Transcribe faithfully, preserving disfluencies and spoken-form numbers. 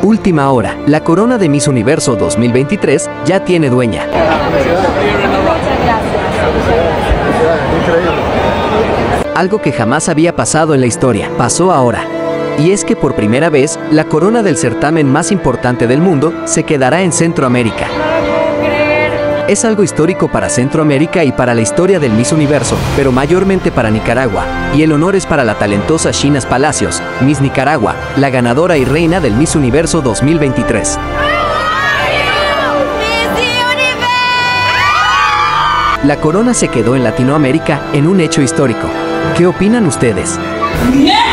Última hora, la corona de Miss Universo dos mil veintitrés ya tiene dueña. Algo que jamás había pasado en la historia, pasó ahora. Y es que por primera vez, la corona del certamen más importante del mundo se quedará en Centroamérica. Es algo histórico para Centroamérica y para la historia del Miss Universo, pero mayormente para Nicaragua. Y el honor es para la talentosa Shinas Palacios, Miss Nicaragua, la ganadora y reina del Miss Universo dos mil veintitrés. La corona se quedó en Latinoamérica en un hecho histórico. ¿Qué opinan ustedes?